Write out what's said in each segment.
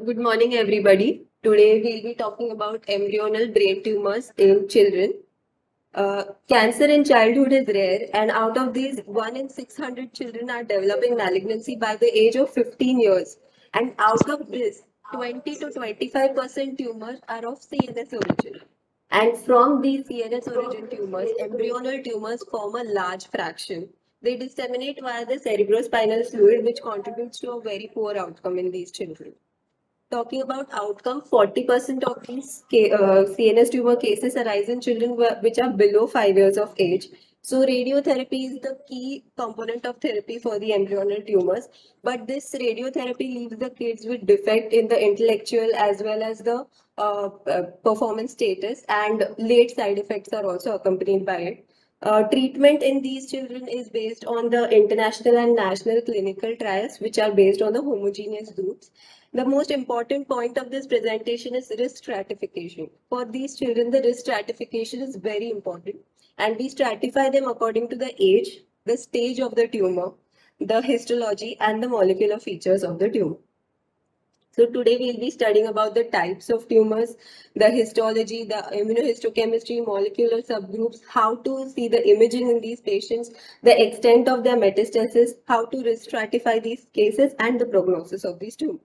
Good morning, everybody. Today we'll be talking about embryonal brain tumors in children. Cancer in childhood is rare, and out of these, 1 in 600 children are developing malignancy by the age of 15 years. And out of this, 20 to 25% tumors are of CNS origin. And from these CNS origin tumors, embryonal tumors form a large fraction. They disseminate via the cerebrospinal fluid, which contributes to a very poor outcome in these children. Talking about outcome, 40% of these CNS tumor cases arise in children which are below 5 years of age. So radiotherapy is the key component of therapy for the embryonal tumors. But this radiotherapy leaves the kids with defect in the intellectual as well as the performance status, and late side effects are also accompanied by it. Treatment in these children is based on the international and national clinical trials, which are based on the homogeneous groups. The most important point of this presentation is risk stratification. For these children, the risk stratification is very important, and we stratify them according to the age, the stage of the tumor, the histology, and the molecular features of the tumor. So today we'll be studying about the types of tumors, the histology, the immunohistochemistry, molecular subgroups, how to see the imaging in these patients, the extent of their metastasis, how to risk stratify these cases, and the prognosis of these tumors.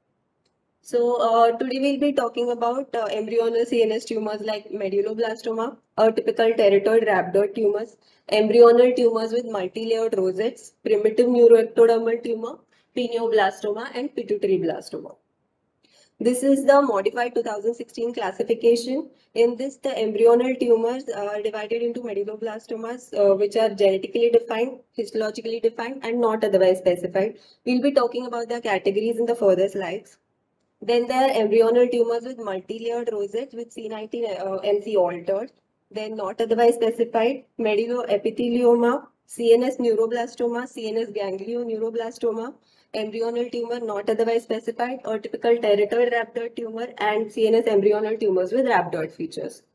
So today we'll be talking about embryonal CNS tumors like medulloblastoma, typical teratoid rhabdoid tumors, embryonal tumors with multi-layered rosettes, primitive neuroectodermal tumor, pineoblastoma, and pituitary blastoma. This is the modified 2016 classification. In this, the embryonal tumors are divided into medulloblastomas, which are genetically defined, histologically defined, and not otherwise specified. We'll be talking about the categories in the further slides. Then there are embryonal tumors with multi-layered rosettes with C19-MC altered. Then not otherwise specified, medulloepithelioma, CNS neuroblastoma, CNS ganglioneuroblastoma, embryonal tumor not otherwise specified, or typical teratoid rhabdoid tumor, and CNS embryonal tumors with rhabdoid features.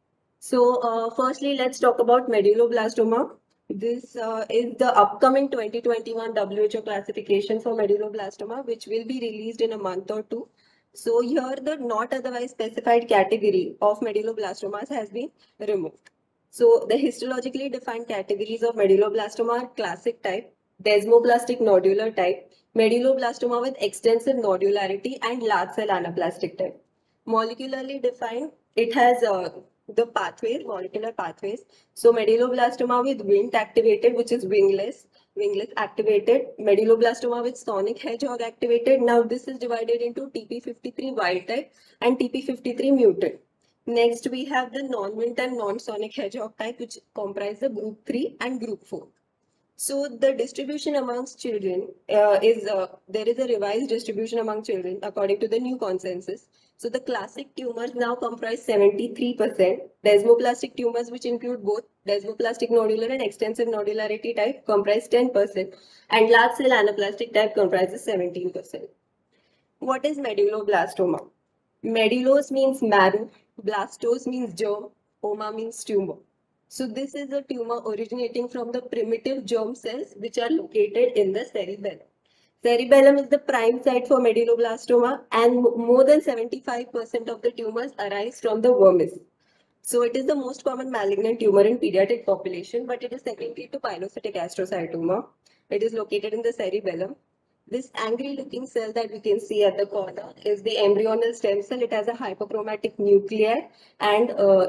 So firstly, let's talk about medulloblastoma. This is the upcoming 2021 WHO classification for medulloblastoma, which will be released in a month or two. So here the not otherwise specified category of medulloblastomas has been removed. So the histologically defined categories of medulloblastoma are classic type, desmoplastic nodular type, medulloblastoma with extensive nodularity, and large cell anaplastic type. Molecularly defined, it has the pathways, molecular pathways. So medulloblastoma with Wnt activated, which is wingless activated, medulloblastoma with sonic hedgehog activated. Now this is divided into TP53 wild type and TP53 mutant. Next we have the non-Wnt and non-sonic hedgehog type, which comprise the group 3 and group 4. So the distribution amongst children there is a revised distribution among children according to the new consensus. So the classic tumors now comprise 73%. Desmoplastic tumors, which include both desmoplastic nodular and extensive nodularity type, comprise 10%, and large cell anaplastic type comprises 17%. What is medulloblastoma? Medullos means marrow, blastos means germ, oma means tumor. So this is a tumor originating from the primitive germ cells which are located in the cerebellum. Cerebellum is the prime site for medulloblastoma, and more than 75% of the tumors arise from the vermis. So it is the most common malignant tumor in pediatric population, but it is secondary to pilocytic astrocytoma. It is located in the cerebellum. This angry looking cell that we can see at the corner is the embryonal stem cell. It has a hypochromatic nuclei and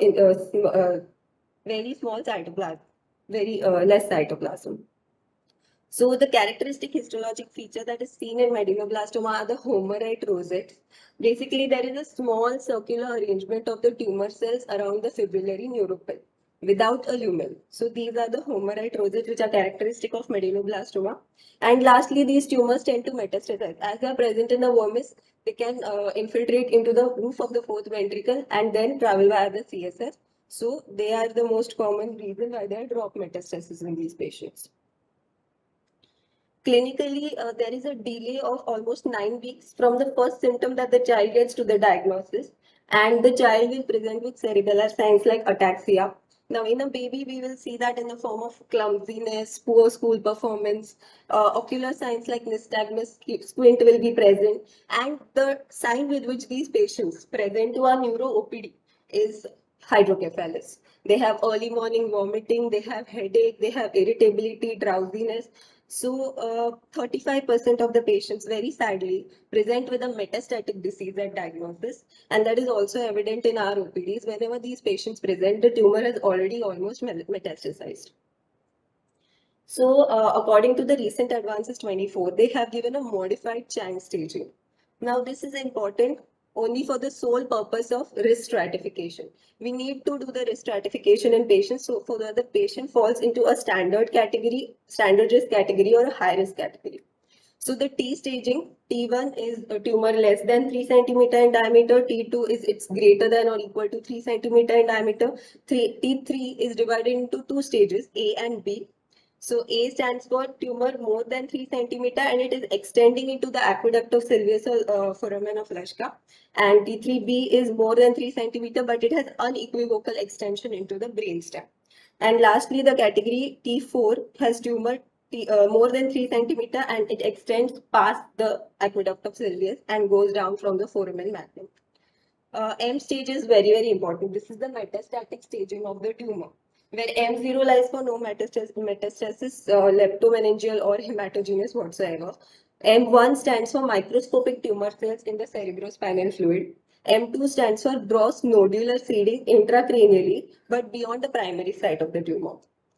very small cytoplasm, very less cytoplasm. So the characteristic histologic feature that is seen in medulloblastoma are the homerite rosettes. Basically, there is a small circular arrangement of the tumor cells around the fibrillary neuropil without a lumen. So these are the homerite rosettes which are characteristic of medulloblastoma. And lastly, these tumors tend to metastasize. As they are present in the vermis, they can infiltrate into the roof of the fourth ventricle and then travel via the CSF. So they are the most common reason why there are drop metastasis in these patients. Clinically, there is a delay of almost 9 weeks from the first symptom that the child gets to the diagnosis, and the child will present with cerebellar signs like ataxia. Now, in a baby, we will see that in the form of clumsiness, poor school performance, ocular signs like nystagmus, squint will be present, and the sign with which these patients present to our neuro OPD is hydrocephalus. They have early morning vomiting, they have headache, they have irritability, drowsiness. So, 35% of the patients, very sadly, present with a metastatic disease at diagnosis, and that is also evident in our OPDs. Whenever these patients present, the tumor has already almost metastasized. So, according to the recent Advances 24, they have given a modified Chang staging. Now, this is important only for the sole purpose of risk stratification. We need to do the risk stratification in patients so for that the patient falls into a standard category, standard risk category, or a high risk category. So the T staging, T1 is a tumor less than 3 centimeter in diameter, T2 is it's greater than or equal to 3 centimeter in diameter, T3 is divided into two stages, A and B. So A stands for tumor more than 3 centimeter and it is extending into the aqueduct of sylvius foramen of Lashka. And T3B is more than 3 centimeter but it has unequivocal extension into the brainstem. And lastly, the category T4 has tumor more than 3 centimeter and it extends past the aqueduct of sylvius and goes down from the foramen magnum. M stage is very, very important. This is the metastatic staging of the tumor, where M0 lies for no metastasis, leptomeningeal or hematogenous whatsoever. M1 stands for microscopic tumor cells in the cerebrospinal fluid. M2 stands for gross nodular seeding intracranially, but beyond the primary site of the tumor.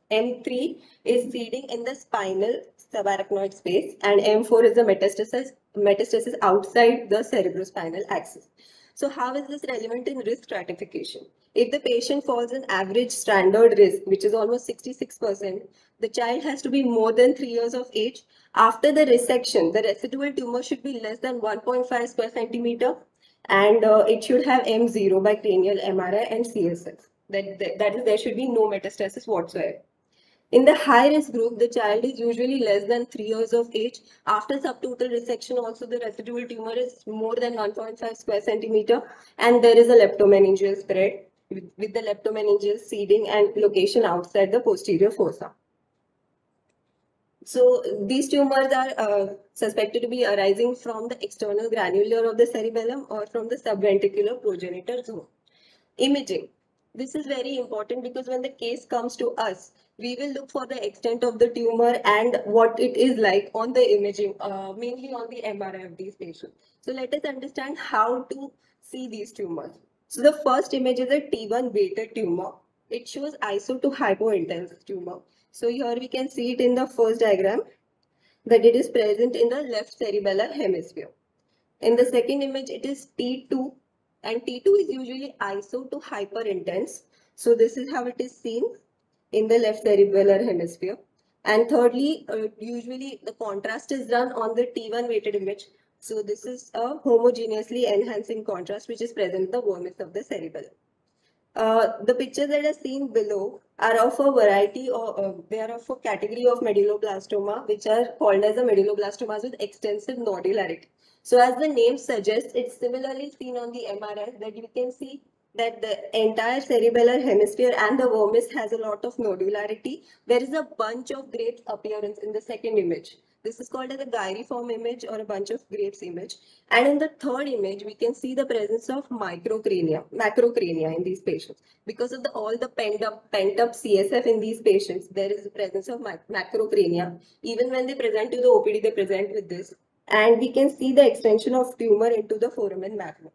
M3 is seeding in the spinal subarachnoid space, and M4 is the metastasis outside the cerebrospinal axis. So how is this relevant in risk stratification? If the patient falls in average standard risk, which is almost 66%, the child has to be more than 3 years of age. After the resection, the residual tumor should be less than 1.5 square centimeter and it should have M0 by cranial MRI and CSF. That is, there should be no metastasis whatsoever. In the high risk group, the child is usually less than 3 years of age. After subtotal resection, also the residual tumor is more than 1.5 square centimeter, and there is a leptomeningeal spread with the leptomeningeal seeding and location outside the posterior fossa. So these tumors are suspected to be arising from the external granular of the cerebellum or from the subventricular progenitor zone. Imaging. This is very important because when the case comes to us, we will look for the extent of the tumor and what it is like on the imaging, mainly on the MRI of these patients. So let us understand how to see these tumors. So the first image is a T1 beta tumor. It shows iso to hypointense tumor. So here we can see it in the first diagram that it is present in the left cerebellar hemisphere. In the second image, it is T2 and T2 is usually iso to hyperintense. So this is how it is seen in the left cerebellar hemisphere. And thirdly, usually the contrast is done on the T1 weighted image. So this is a homogeneously enhancing contrast which is present in the vermis of the cerebellum. The pictures that are seen below are of a variety or they are of a category of medulloblastoma which are called as the medulloblastomas with extensive nodularity. So as the name suggests, it's similarly seen on the MRI that you can see that the entire cerebellar hemisphere and the vermis has a lot of nodularity. There is a bunch of grapes appearance in the second image. This is called as a gyriform image or a bunch of grapes image. And in the third image, we can see the presence of macrocrania in these patients. Because of all the pent up CSF in these patients, there is the presence of macrocrania. Even when they present to the OPD, they present with this. And we can see the extension of tumor into the foramen magnum.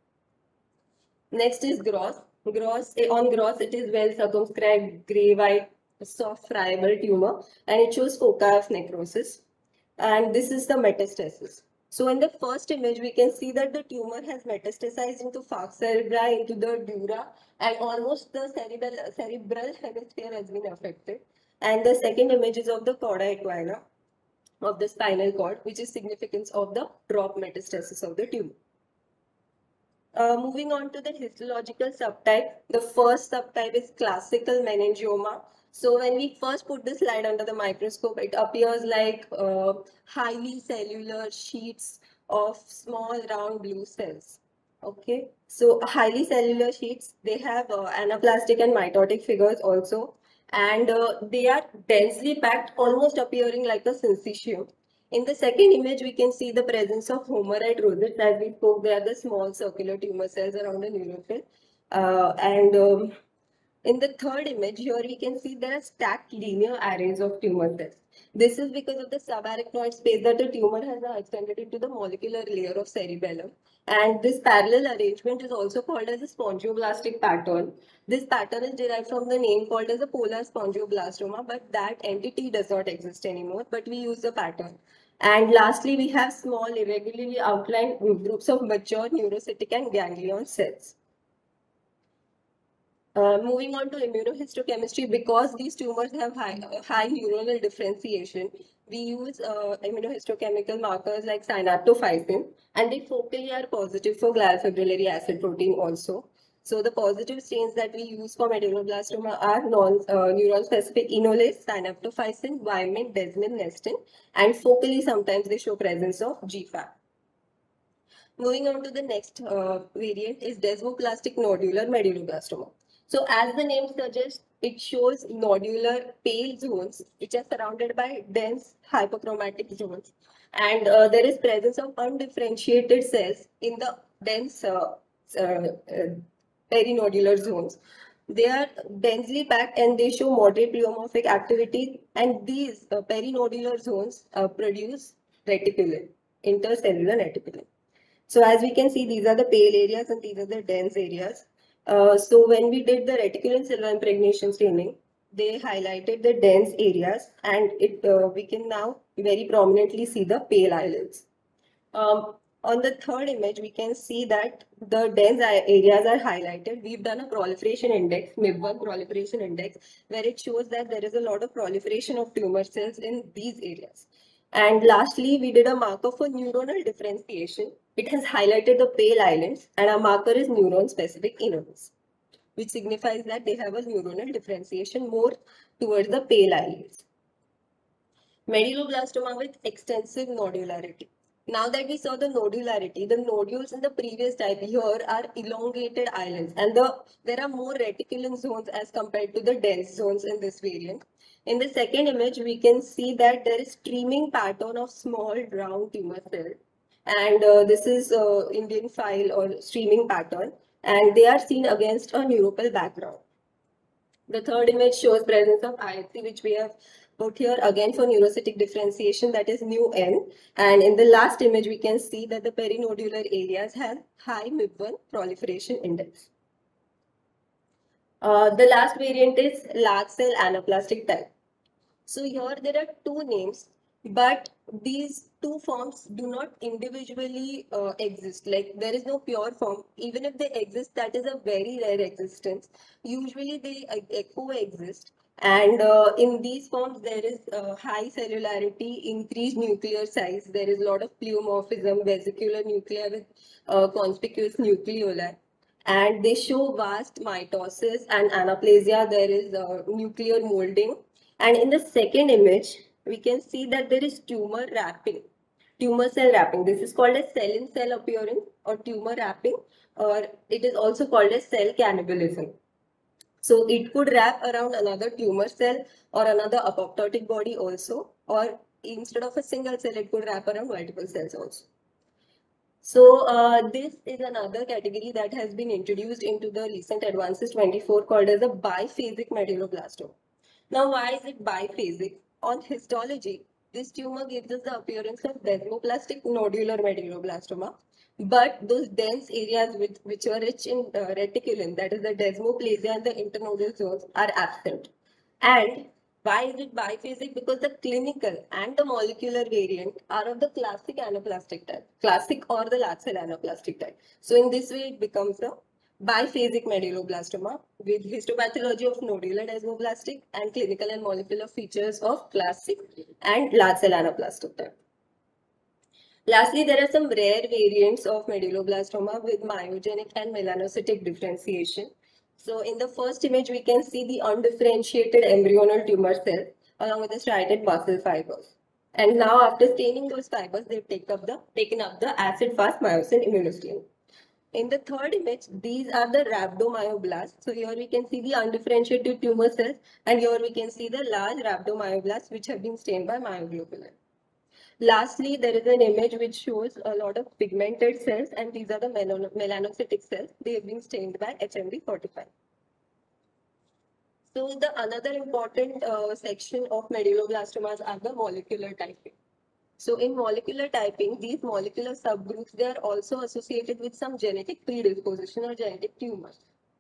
Next is gross. On gross, it is well circumscribed, gray white, soft friable tumor, and it shows foci of necrosis. And this is the metastasis. So in the first image, we can see that the tumor has metastasized into falx cerebri, into the dura, and almost the cerebral hemisphere has been affected. And the second image is of the cauda equina of the spinal cord, which is significance of the drop metastasis of the tumor. Moving on to the histological subtype, the first subtype is classical meningioma. So when we first put the slide under the microscope, it appears like highly cellular sheets of small round blue cells. Okay, so highly cellular sheets, they have anaplastic and mitotic figures also, and they are densely packed, almost appearing like a syncytium. In the second image, we can see the presence of homocyte rosettes. As we spoke, they are the small circular tumor cells around the neutrophil. And In the third image, here we can see there are stacked linear arrays of tumor cells. This is because of the subarachnoid space that the tumor has now extended into the molecular layer of cerebellum. And this parallel arrangement is also called as a spongioblastic pattern. This pattern is derived from the name called as a polar spongioblastoma, but that entity does not exist anymore, but we use the pattern. And lastly, we have small, irregularly outlined groups of mature neurocytic and ganglion cells. Moving on to immunohistochemistry, because these tumors have high neuronal differentiation, we use immunohistochemical markers like synaptophysin, and they focally are positive for glial fibrillary acid protein also. So the positive stains that we use for medulloblastoma are neuron-specific enolase, synaptophysin, Wyman, desmin, nestin, and focally sometimes they show presence of GFAP. Moving on to the next variant is desmoplastic nodular medulloblastoma. So as the name suggests, it shows nodular pale zones which are surrounded by dense hyperchromatic zones. And there is presence of undifferentiated cells in the dense perinodular zones. They are densely packed and they show moderate pleomorphic activity, and these perinodular zones produce reticulin, intercellular reticulin. So as we can see, these are the pale areas and these are the dense areas. So when we did the reticulin silver impregnation staining, they highlighted the dense areas, and we can now very prominently see the pale islands. On the third image, we can see that the dense areas are highlighted. We've done a proliferation index, MIB1 proliferation index, where it shows that there is a lot of proliferation of tumor cells in these areas. And lastly, we did a marker for neuronal differentiation. It has highlighted the pale islands, and our marker is neuron-specific enolase, which signifies that they have a neuronal differentiation more towards the pale islands. Medulloblastoma with extensive nodularity. Now that we saw the nodularity, the nodules in the previous type here are elongated islands, and there are more reticulin zones as compared to the dense zones in this variant. In the second image, we can see that there is streaming pattern of small round tumor cells, and this is Indian file or streaming pattern, and they are seen against a neuropil background. The third image shows presence of IHC, which we have put here again for neurocytic differentiation, that is nu N. And in the last image, we can see that the perinodular areas have high MIB1 proliferation index. The last variant is large cell anaplastic type. So here there are two names, but these two forms do not individually exist. Like there is no pure form. Even if they exist, that is a very rare existence. Usually they coexist. And in these forms, there is high cellularity, increased nuclear size. There is a lot of pleomorphism, vesicular nuclei with conspicuous nucleoli. And they show vast mitosis and anaplasia. There is nuclear molding. And in the second image, we can see that there is tumor wrapping, tumor cell wrapping. This is called as cell-in-cell appearance or tumor wrapping, or it is also called as cell cannibalism. So it could wrap around another tumor cell or another apoptotic body also, or instead of a single cell, it could wrap around multiple cells also. So this is another category that has been introduced into the recent Advances 24 called as a biphasic medulloblastoma. Now, why is it biphasic? On histology, this tumor gives us the appearance of desmoplastic nodular medulloblastoma, but those dense areas which are rich in reticulin, that is the desmoplasia and the internodal zones, are absent. And why is it biphasic? Because the clinical and the molecular variant are of the classic anaplastic type, classic or the large cell anaplastic type. So in this way, it becomes a biphasic medulloblastoma with histopathology of nodular desmoplastic and clinical and molecular features of classic and large cell anaplastic type. Lastly, there are some rare variants of medulloblastoma with myogenic and melanocytic differentiation. So in the first image, we can see the undifferentiated embryonal tumor cells along with the striated muscle fibers. And now after staining those fibers, they've taken up the acid-fast myosin immunostaining. In the third image, these are the rhabdomyoblasts. So here we can see the undifferentiated tumor cells, and here we can see the large rhabdomyoblasts which have been stained by myoglobulin. Lastly, there is an image which shows a lot of pigmented cells, and these are the melanocytic cells. They have been stained by HMD45. So the another important section of medulloblastomas are the molecular typing. So in molecular typing, these molecular subgroups, they are also associated with some genetic predisposition or genetic tumors.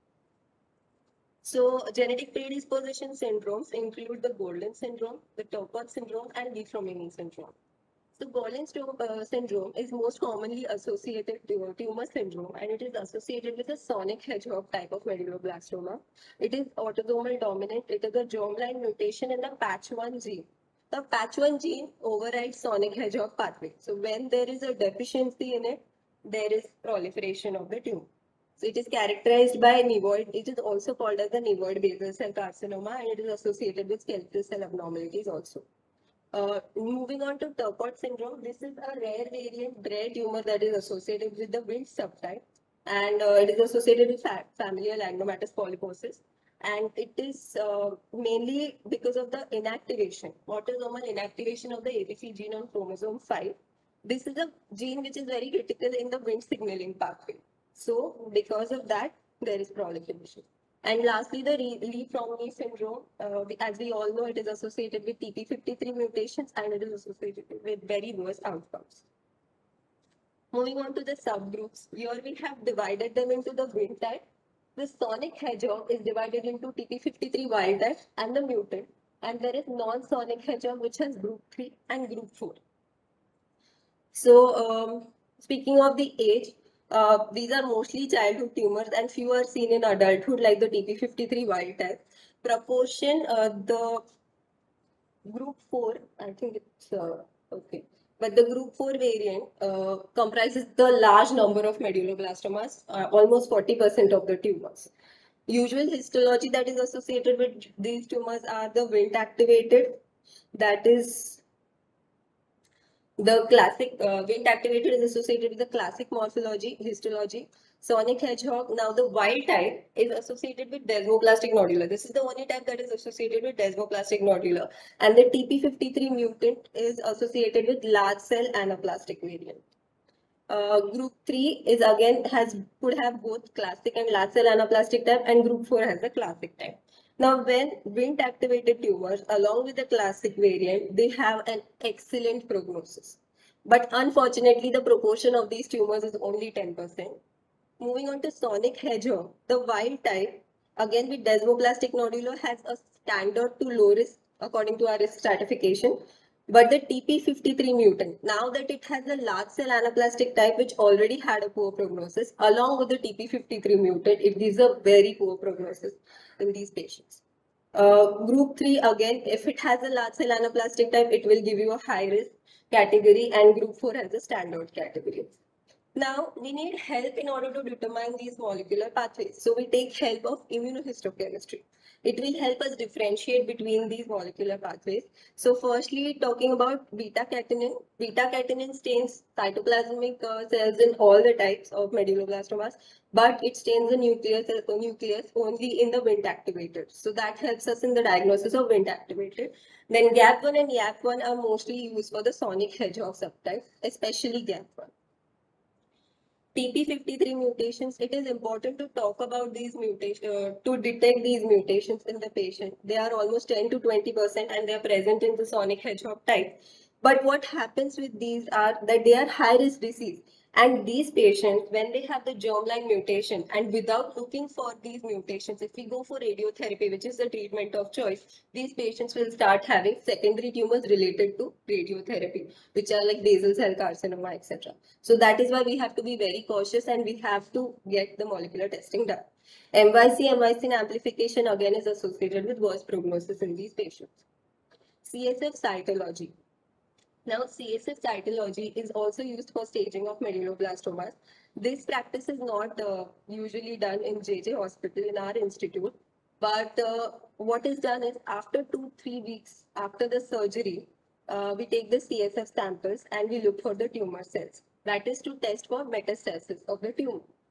So genetic predisposition syndromes include the Gordon syndrome, the Turcotte syndrome, and Di-Fromini syndrome. So Gordon syndrome is most commonly associated to tumor syndrome, and it is associated with a sonic hedgehog type of medulloblastoma. It is autosomal dominant. It is a germline mutation in the patch1 gene. The patch1 gene overrides sonic hedgehog pathway. So when there is a deficiency in it, there is proliferation of the tumor. So it is characterized by nevoid. It is also called as the nevoid basal cell carcinoma, and it is associated with skeletal cell abnormalities also. Moving on to Turcotte syndrome, this is a rare variant rare tumor that is associated with the Wind subtype, and it is associated with familial adenomatous polyposis, and it is mainly because of the inactivation, autosomal inactivation of the APC gene on chromosome 5. This is a gene which is very critical in the Wind signaling pathway. So because of that, there is proliferation. And lastly, the Li-Fraumeni syndrome, as we all know, it is associated with TP53 mutations, and it is associated with very worse outcomes. Moving on to the subgroups, here we have divided them into the wind type. The sonic hedgehog is divided into TP53 wild type and the mutant, and there is non-sonic hedgehog which has group 3 and group 4. So speaking of the age, these are mostly childhood tumors and few are seen in adulthood like the TP53 wild type. Proportion, the group 4, I think it's okay. But the group 4 variant comprises the large number of medulloblastomas, almost 40% of the tumors. Usual histology that is associated with these tumors are the Wnt activated, that is the classic Wnt activated is associated with the classic morphology, histology. Sonic hedgehog, now the wild type is associated with desmoplastic nodular. This is the only type that is associated with desmoplastic nodular. And the TP53 mutant is associated with large cell anaplastic variant. Group 3 is again could have both classic and large cell anaplastic type, and group 4 has the classic type. Now, when Wnt activated tumors along with the classic variant, they have an excellent prognosis. But unfortunately, the proportion of these tumors is only 10%. Moving on to sonic hedgehog, the wild type, again with desmoplastic nodular, has a standard to low risk according to our risk stratification. But the TP53 mutant, now that it has a large cell anaplastic type which already had a poor prognosis, along with the TP53 mutant, it gives a very poor prognosis in these patients. Group 3, again, if it has a large cell anaplastic type, it will give you a high risk category, and group 4 has a standard category. Now, we need help in order to determine these molecular pathways. So we take help of immunohistochemistry. It will help us differentiate between these molecular pathways. So firstly, talking about beta-catenin. Beta-catenin stains cytoplasmic cells in all the types of medulloblastomas, but it stains the nucleus only in the Wnt activated. So that helps us in the diagnosis of Wnt activated. Then GAP1 and YAP1 are mostly used for the sonic hedgehog subtype, especially GAP1. TP53 mutations, it is important to talk about these mutations, to detect these mutations in the patient. They are almost 10 to 20% and they are present in the sonic hedgehog type. But what happens with these are that they are high risk disease. And these patients, when they have the germline mutation and without looking for these mutations, if we go for radiotherapy, which is the treatment of choice, these patients will start having secondary tumors related to radiotherapy, which are like basal cell carcinoma, etc. So that is why we have to be very cautious and we have to get the molecular testing done. MYC amplification again is associated with worse prognosis in these patients. CSF cytology. Now, CSF cytology is also used for staging of medulloblastomas. This practice is not usually done in JJ Hospital in our institute, but what is done is after 2-3 weeks after the surgery, we take the CSF samples and we look for the tumor cells. That is to test for metastasis of the tumor.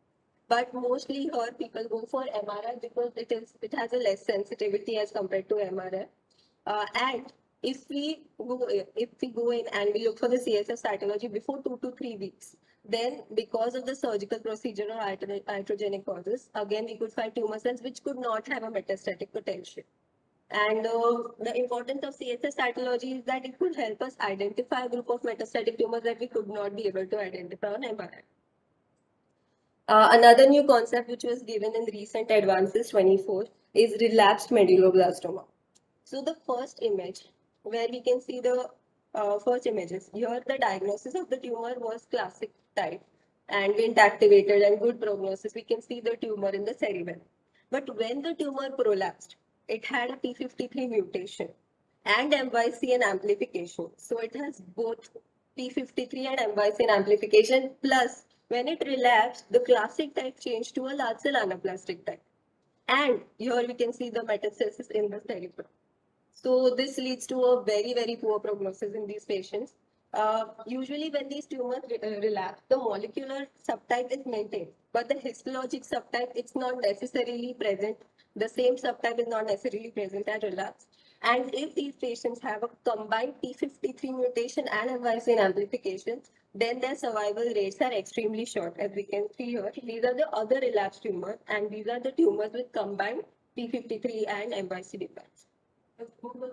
But mostly here people go for MRI because it has a less sensitivity as compared to MRI. And if we go in and we look for the CSF cytology before 2 to 3 weeks, then because of the surgical procedure or iatrogenic causes, again we could find tumor cells which could not have a metastatic potential. And the importance of CSF cytology is that it could help us identify a group of metastatic tumors that we could not be able to identify on MRI. Another new concept which was given in recent Advances 24 is relapsed medulloblastoma. So the first image, where we can see the first images, here the diagnosis of the tumor was classic type and Wnt activated and good prognosis. We can see the tumor in the cerebellum. But when the tumor prolapsed, it had a P53 mutation and MYCN amplification. So it has both P53 and MYCN amplification, plus when it relapsed, the classic type changed to a large cell anaplastic type. And here we can see the metastasis in the cerebrum. So this leads to a very, very poor prognosis in these patients. Usually when these tumors relapse, the molecular subtype is maintained, but the histologic subtype, it's not necessarily present. The same subtype is not necessarily present at relapse. And if these patients have a combined P53 mutation and MYCN amplification, then their survival rates are extremely short. As we can see here, these are the other relapsed tumors, and these are the tumors with combined P53 and MYC defects. The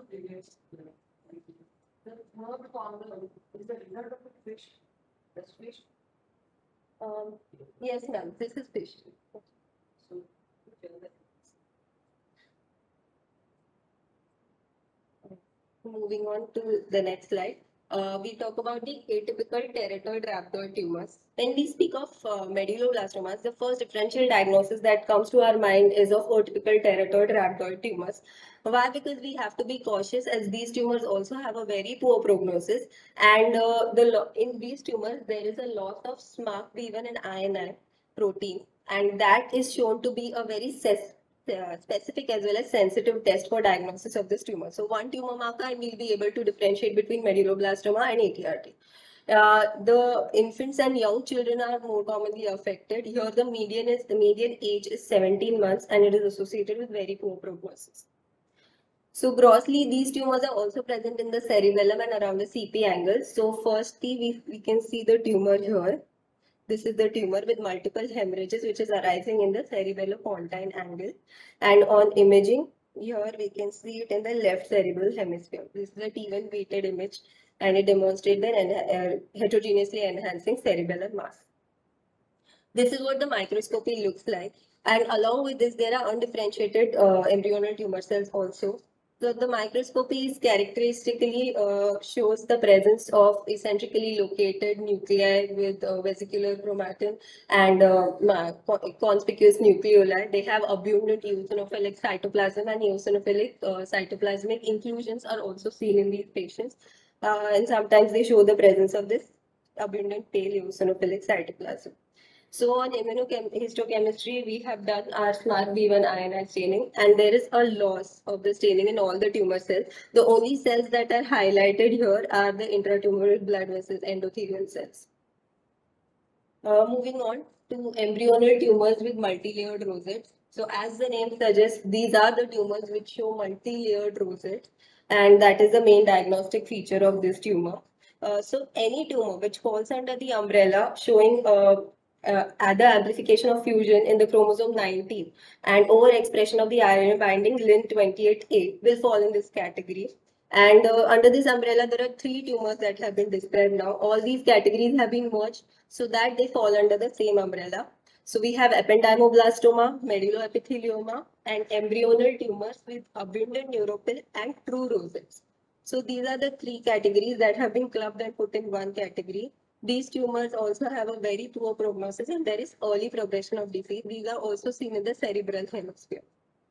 third problem is the result of the fish. This fish. Yes, ma'am. This is fish. So, moving on to the next slide. We talk about the atypical teratoid rhabdoid tumors. When we speak of medulloblastomas, the first differential diagnosis that comes to our mind is of atypical teratoid rhabdoid tumors. Why? Because we have to be cautious, as these tumors also have a very poor prognosis, and in these tumors there is a loss of SMARCB1 and INI protein, and that is shown to be a very specific as well as sensitive test for diagnosis of this tumor. So one tumor marker and we'll be able to differentiate between medulloblastoma and ATRT. The infants and young children are more commonly affected. Here the median age is 17 months and it is associated with very poor prognosis. So grossly, these tumors are also present in the cerebellum and around the CP angles. So firstly, we can see the tumor here. This is the tumor with multiple hemorrhages which is arising in the cerebellopontine angle. And on imaging, here we can see it in the left cerebral hemisphere. This is a T1 weighted image and it demonstrates the heterogeneously enhancing cerebellar mass. This is what the microscopy looks like. And along with this, there are undifferentiated embryonal tumor cells also. So the microscopy is characteristically shows the presence of eccentrically located nuclei with vesicular chromatin and conspicuous nucleoli. They have abundant eosinophilic cytoplasm, and eosinophilic cytoplasmic inclusions are also seen in these patients. And sometimes they show the presence of this abundant pale eosinophilic cytoplasm. So on immunohistochemistry, we have done our SMARCB1 INI staining, and there is a loss of the staining in all the tumor cells. The only cells that are highlighted here are the intratumoral blood vessels, endothelial cells. Moving on to embryonal tumors with multi-layered rosettes. So as the name suggests, these are the tumors which show multi-layered rosettes, and that is the main diagnostic feature of this tumor. So any tumor which falls under the umbrella showing the amplification of fusion in the chromosome 19 and overexpression of the RNA binding Lin28A will fall in this category. And under this umbrella, there are 3 tumors that have been described now. All these categories have been merged so that they fall under the same umbrella. So we have ependymoblastoma, medulloepithelioma, and embryonal tumors with abundant neuropil and true rosettes. So these are the 3 categories that have been clubbed and put in one category. These tumors also have a very poor prognosis and there is early progression of disease. These are also seen in the cerebral hemisphere.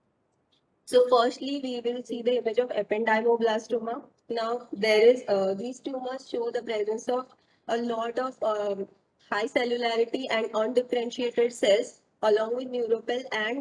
So firstly, we will see the image of ependymoblastoma. Now there is, these tumors show the presence of a lot of high cellularity and undifferentiated cells along with neuropil and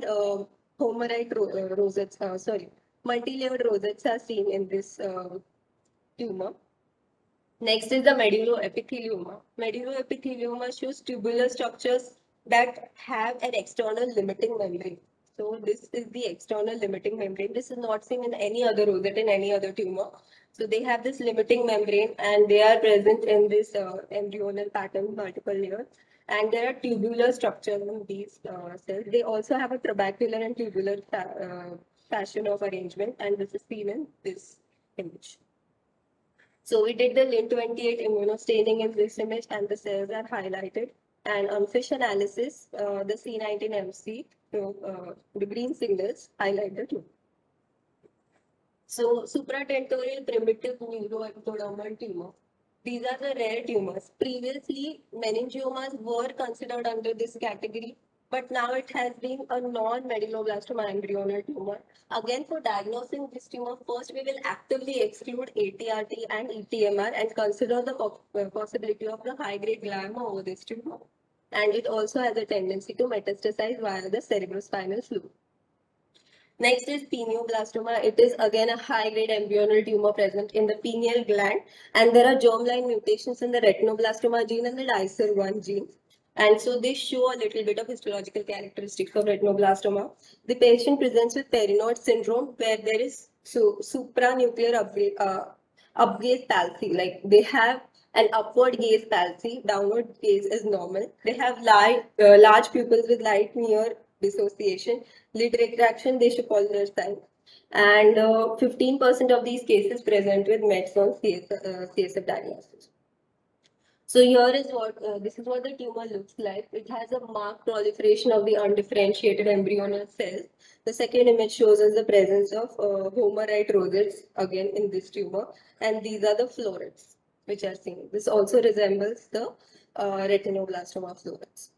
rosettes, multi-layered rosettes are seen in this tumor. Next is the medulloepithelioma. Medulloepithelioma shows tubular structures that have an external limiting membrane. So this is the external limiting membrane. This is not seen in any other rosette in any other tumor. So they have this limiting membrane and they are present in this embryonal pattern, multiple layers. And there are tubular structures in these cells. They also have a trabecular and tubular fashion of arrangement, and this is seen in this image. So we did the Lin-28 immunostaining in this image, and the cells are highlighted. And on FISH analysis, the C19MC, the green signals highlighted too. So supratentorial primitive neuroectodermal tumor. These are the rare tumors. Previously, meningiomas were considered under this category, but now it has been a non-medulloblastoma embryonal tumor. Again, for diagnosing this tumor, first we will actively exclude ATRT and ETMR and consider the possibility of the high-grade glioma over this tumor. And it also has a tendency to metastasize via the cerebrospinal fluid. Next is pineoblastoma. It is again a high-grade embryonal tumor present in the pineal gland, and there are germline mutations in the retinoblastoma gene and the Dicer1 gene. And so they show a little bit of histological characteristics of retinoblastoma. The patient presents with Perinoid syndrome, where there is supranuclear upgaze palsy. Like they have an upward gaze palsy, downward gaze is normal. They have large pupils with light near dissociation, lid retraction, they should call their sign. And 15% of these cases present with METs on CSF diagnosis. So here is what this is what the tumor looks like. It has a marked proliferation of the undifferentiated embryonal cells. The second image shows us the presence of homarite rosettes again in this tumor, and these are the florets which are seen. This also resembles the retinoblastoma florets.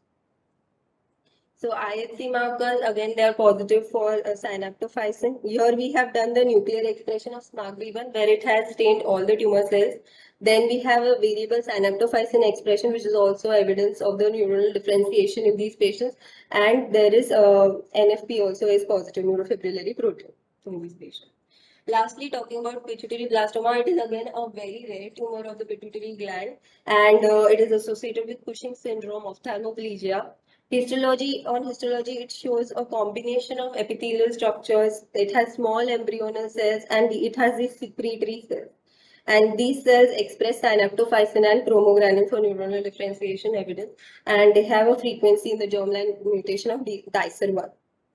So IHC markers, again, they are positive for synaptophysin. Here we have done the nuclear expression of SMARCB1 where it has stained all the tumor cells. Then we have a variable synaptophysin expression, which is also evidence of the neuronal differentiation in these patients. And there is NFP also is positive neurofibrillary protein in these patients. Lastly, talking about pituitary blastoma, it is again a very rare tumor of the pituitary gland, and it is associated with Cushing syndrome, ophthalmoplegia. On histology, it shows a combination of epithelial structures. It has small embryonal cells, and it has these secretory cells. And these cells express synaptophysin and chromogranin for neuronal differentiation evidence, and they have a frequency in the germline mutation of Dicer1.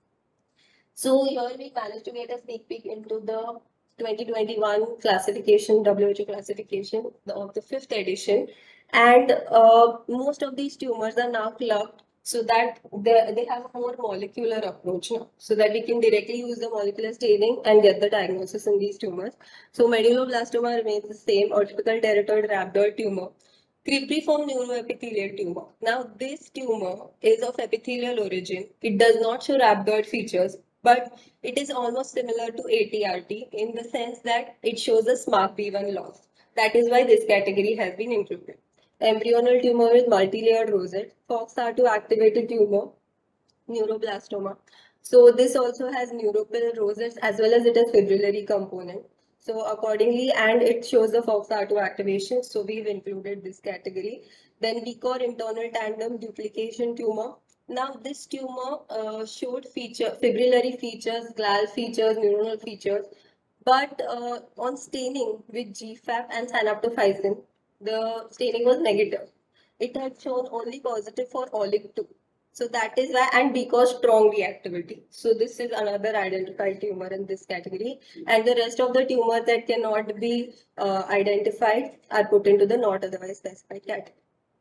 So here we managed to get a sneak peek into the 2021 classification, WHO classification of the 5th edition. And most of these tumors are now clubbed so that they have a more molecular approach now, so that we can directly use the molecular staining and get the diagnosis in these tumors. So medulloblastoma remains the same, or typical teratoid rhabdoid tumor. Cribriform neuroepithelial tumor. Now, this tumor is of epithelial origin. It does not show rhabdoid features, but it is almost similar to ATRT in the sense that it shows a SMARCB1 loss. That is why this category has been included. Embryonal tumor with multi-layered rosette, FOXR2 activated tumor, neuroblastoma. So this also has neuropil rosettes as well as it has fibrillary component. So accordingly, and it shows the FOXR2 activation. So we've included this category. Then BCOR internal tandem duplication tumor. Now this tumor showed fibrillary features, glial features, neuronal features. But on staining with GFAP and synaptophysin, the staining was negative. It had shown only positive for OLIG2. So that is why, and because strong reactivity. So this is another identified tumor in this category. And the rest of the tumors that cannot be identified are put into the not otherwise specified category.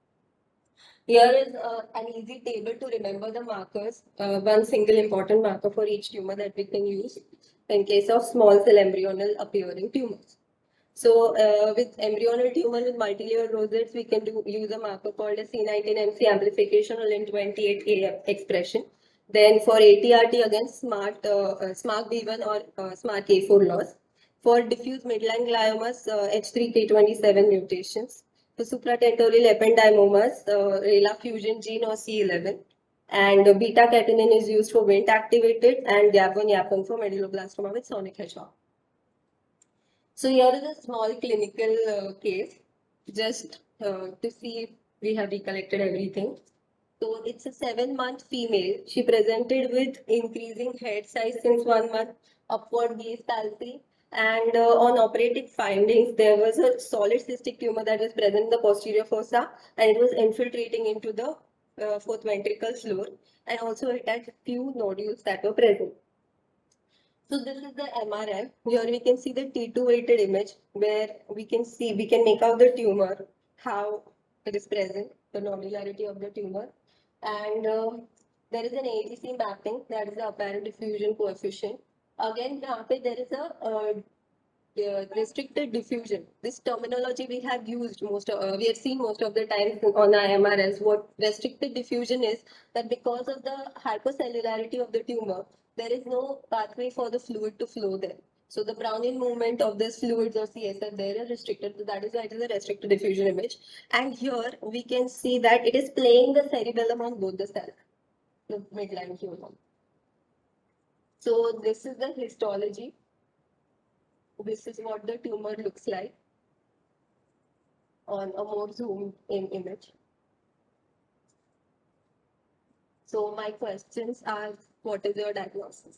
Here is an easy table to remember the markers, one single important marker for each tumor that we can use in case of small cell embryonal appearing tumors. So with embryonal tumor with multi-layered rosettes, we can use a marker called a C19MC amplification or Lin28A expression. Then for ATRT again, SMARCB1 or SMARCA4 loss. For diffuse midline gliomas, H3K27 mutations. For supratentorial ependymoma, RELA fusion gene or C11. And beta-catenin is used for Wnt activated, and GAP1-YAP1 for medulloblastoma with sonic hedgehog. So here is a small clinical case, just to see if we have recollected everything. So it's a 7-month female. She presented with increasing head size since 1 month, upward gaze palsy, and on operative findings, there was a solid cystic tumor that was present in the posterior fossa, and it was infiltrating into the fourth ventricle fluid, and also it had few nodules that were present. So this is the MRI. Here we can see the T2 weighted image where we can make out the tumor, how it is present, the nodularity of the tumor. And there is an ATC mapping, that is the apparent diffusion coefficient. Again, there is a restricted diffusion. This terminology we have used we have seen most of the time on our MRS. What restricted diffusion is, that because of the hypercellularity of the tumor, there is no pathway for the fluid to flow there. So the Brownian movement of this fluids or CSF there is restricted. So that is why it is a restricted diffusion image. And here we can see that it is playing the cerebellum on both the cells, the midline human. So this is the histology. This is what the tumor looks like on a more zoomed in image. So my questions are, what is your diagnosis?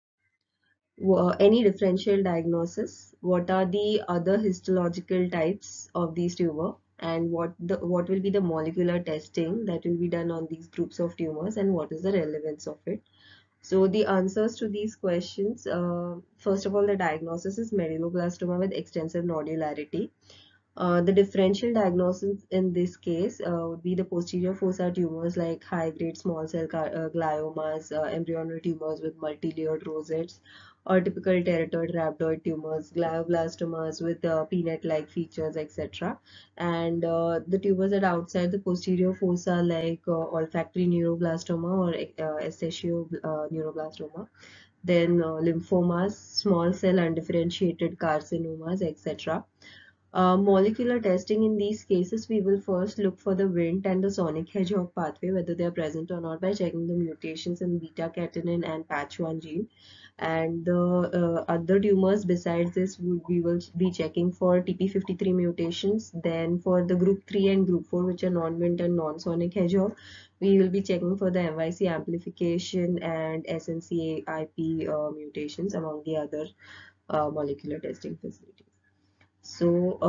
Any differential diagnosis? What are the other histological types of these tumor? And what will be the molecular testing that will be done on these groups of tumors, and what is the relevance of it? So the answers to these questions, first of all, the diagnosis is medulloblastoma with extensive nodularity. The differential diagnosis in this case would be the posterior fossa tumors like high-grade small cell gliomas, embryonal tumors with multi-layered rosettes, or typical teratoid rhabdoid tumors, glioblastomas with peanut-like features, etc. And the tumors that are outside the posterior fossa like olfactory neuroblastoma or esthesioneuroblastoma, neuroblastoma, then lymphomas, small cell undifferentiated carcinomas, etc. Molecular testing in these cases, we will first look for the Wnt and the sonic hedgehog pathway, whether they are present or not, by checking the mutations in beta-catenin and patch1 gene. And the other tumors besides this, we will be checking for TP53 mutations. Then for the group 3 and group 4, which are non-Wnt and non-sonic hedgehog, we will be checking for the MYC amplification and SNCAIP mutations, among the other molecular testing facilities. So,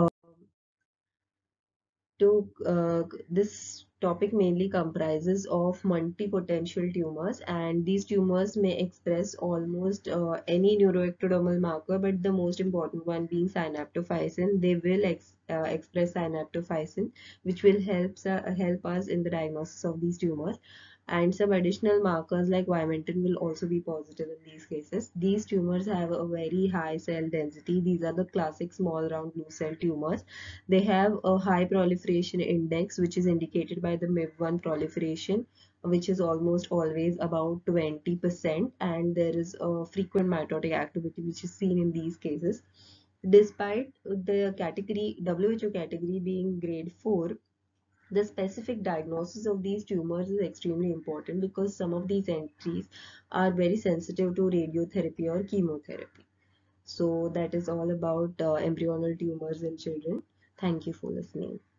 this topic mainly comprises of multipotential tumors, and these tumors may express almost any neuroectodermal marker, but the most important one being synaptophysin. They will express synaptophysin, which will help us in the diagnosis of these tumors. And some additional markers like vimentin will also be positive in these cases. These tumors have a very high cell density. These are the classic small round blue cell tumors. They have a high proliferation index, which is indicated by the MIB1 proliferation, which is almost always about 20%, and there is a frequent mitotic activity which is seen in these cases. Despite the category WHO category being grade 4, the specific diagnosis of these tumors is extremely important because some of these entries are very sensitive to radiotherapy or chemotherapy. So that is all about embryonal tumors in children. Thank you for listening.